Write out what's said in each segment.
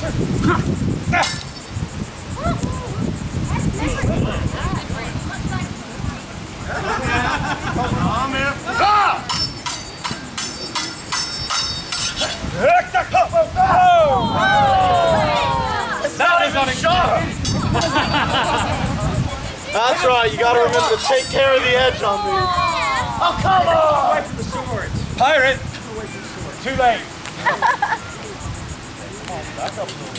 That's right, you gotta remember to take care of the edge on me. Oh, come on! Away from the sword. Pirate! Away from the sword. Too late. Back up a little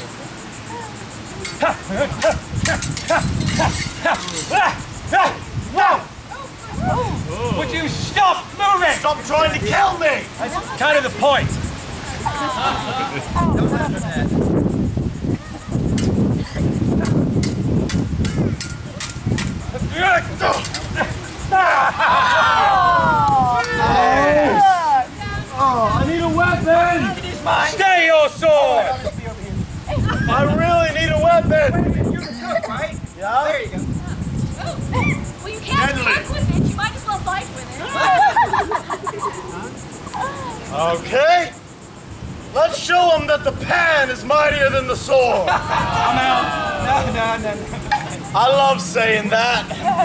bit. Would you stop moving? Stop trying to kill me! That's kind of the point. Oh, I need a weapon! Stay your sword! I really need a weapon! You're the cook, right? Yeah? There you go. Well, you can't cook with it. You might as well fight with it. Okay. Let's show them that the pan is mightier than the sword. I'm out. No. I love saying that.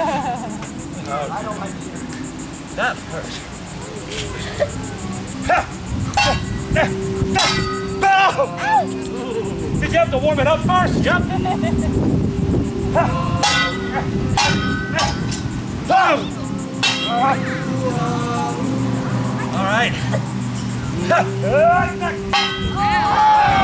I don't like you. That hurt. Did you have to warm it up first? Yep. All right.